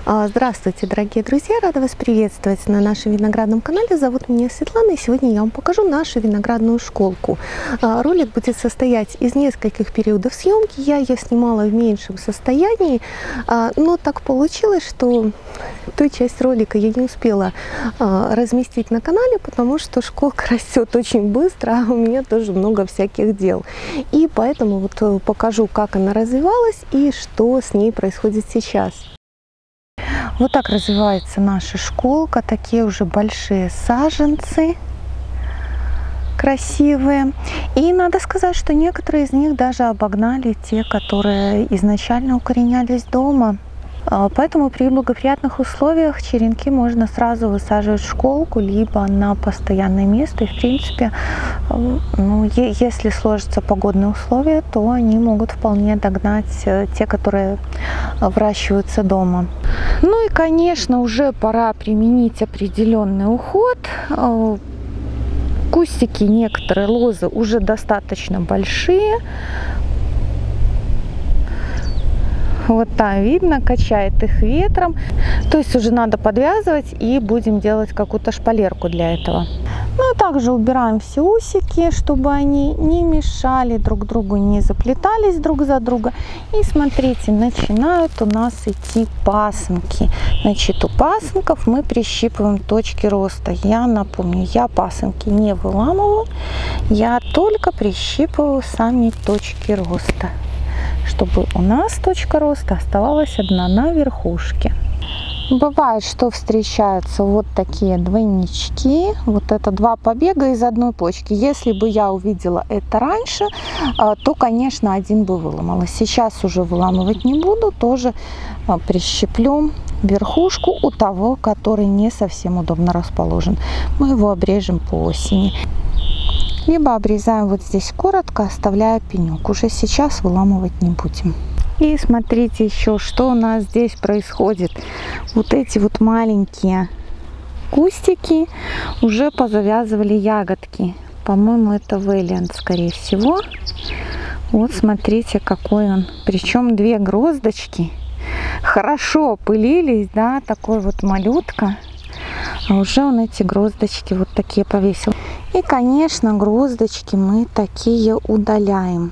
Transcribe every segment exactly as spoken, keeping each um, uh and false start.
Здравствуйте, дорогие друзья! Рада вас приветствовать на нашем виноградном канале. Зовут меня Светлана, и сегодня я вам покажу нашу виноградную школку. Ролик будет состоять из нескольких периодов съемки. Я ее снимала в меньшем состоянии, но так получилось, что ту часть ролика я не успела разместить на канале, потому что школка растет очень быстро, а у меня тоже много всяких дел. И поэтому вот покажу, как она развивалась и что с ней происходит сейчас. Вот так развивается наша школка, такие уже большие саженцы, красивые. И надо сказать, что некоторые из них даже обогнали те, которые изначально укоренялись дома. Поэтому при благоприятных условиях черенки можно сразу высаживать в школку, либо на постоянное место. И в принципе, ну, если сложатся погодные условия, то они могут вполне догнать те, которые выращиваются дома. Ну и, конечно, уже пора применить определенный уход. Кустики, некоторые лозы уже достаточно большие. Вот там видно, качает их ветром. То есть уже надо подвязывать, и будем делать какую-то шпалерку для этого. Ну и также убираем все усики, чтобы они не мешали друг другу, не заплетались друг за друга. И смотрите, начинают у нас идти пасынки. Значит, у пасынков мы прищипываем точки роста. Я напомню, я пасынки не выламываю, я только прищипываю сами точки роста, чтобы у нас точка роста оставалась одна на верхушке. Бывает, что встречаются вот такие двойнички. Вот это два побега из одной почки. Если бы я увидела это раньше, то, конечно, один бы выломала. Сейчас уже выламывать не буду, тоже прищеплю верхушку у того, который не совсем удобно расположен. Мы его обрежем по осени. Либо обрезаем вот здесь коротко, оставляя пенек. Уже сейчас выламывать не будем. И смотрите еще, что у нас здесь происходит. Вот эти вот маленькие кустики уже позавязывали ягодки. По-моему, это Вэлиант, скорее всего. Вот смотрите, какой он. Причем две гроздочки хорошо пылились, да, такой вот малютка. А уже он эти гроздочки вот такие повесил. И, конечно, гроздочки мы такие удаляем,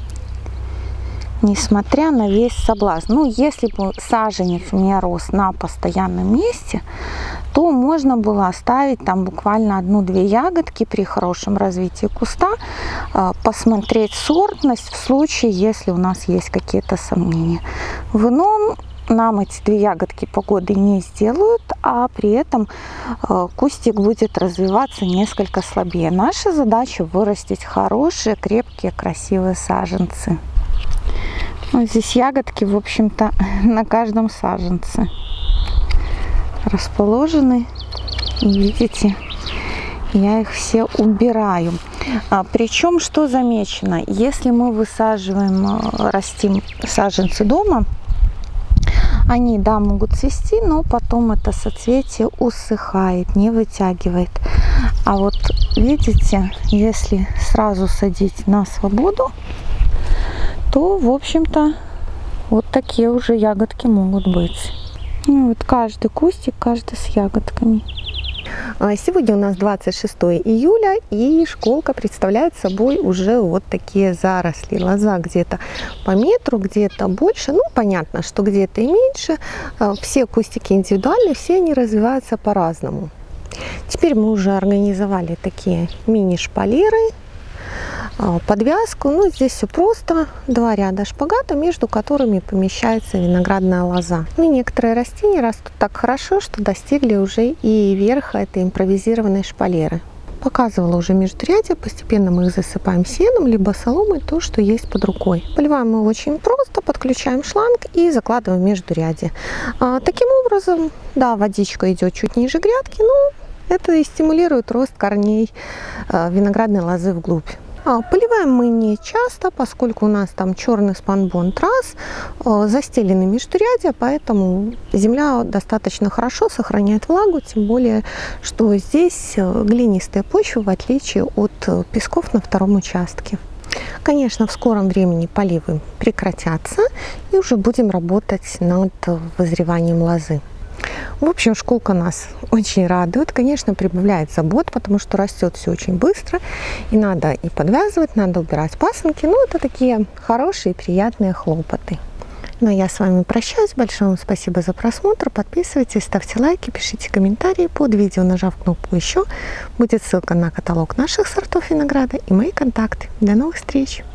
несмотря на весь соблазн. Ну, если бы саженец у меня рос на постоянном месте, то можно было оставить там буквально одну-две ягодки при хорошем развитии куста, посмотреть сортность в случае, если у нас есть какие-то сомнения. В ином нам эти две ягодки погоды не сделают, а при этом э, кустик будет развиваться несколько слабее. Наша задача вырастить хорошие, крепкие, красивые саженцы. Вот здесь ягодки, в общем-то, на каждом саженце расположены. Видите, я их все убираю. А, причем, что замечено, если мы высаживаем, растим саженцы дома, они, да, могут цвести, но потом это соцветие усыхает, не вытягивает. А вот видите, если сразу садить на свободу, то, в общем-то, вот такие уже ягодки могут быть. Ну, вот каждый кустик, каждый с ягодками. Сегодня у нас двадцать шестое июля, и школка представляет собой уже вот такие заросли. Лоза где-то по метру, где-то больше. Ну, понятно, что где-то и меньше. Все кустики индивидуальны, все они развиваются по-разному. Теперь мы уже организовали такие мини-шпалеры, подвязку. Ну, здесь все просто. Два ряда шпагата, между которыми помещается виноградная лоза. Ну, и некоторые растения растут так хорошо, что достигли уже и верха этой импровизированной шпалеры. Показывала уже междурядье. Постепенно мы их засыпаем сеном, либо соломой, то, что есть под рукой. Поливаем мы очень просто. Подключаем шланг и закладываем в междурядье. А, таким образом, да, водичка идет чуть ниже грядки, но это и стимулирует рост корней а, виноградной лозы вглубь. Поливаем мы не часто, поскольку у нас там черный спанбонд трасс, застелены междурядья, поэтому земля достаточно хорошо сохраняет влагу, тем более, что здесь глинистая почва, в отличие от песков на втором участке. Конечно, в скором времени поливы прекратятся, и уже будем работать над вызреванием лозы. В общем, школка нас очень радует. Конечно, прибавляет забот, потому что растет все очень быстро. И надо и подвязывать, надо убирать пасынки. Ну, это такие хорошие, приятные хлопоты. Ну, а я с вами прощаюсь. Большое вам спасибо за просмотр. Подписывайтесь, ставьте лайки, пишите комментарии под видео, нажав кнопку «Еще». Будет ссылка на каталог наших сортов винограда и мои контакты. До новых встреч!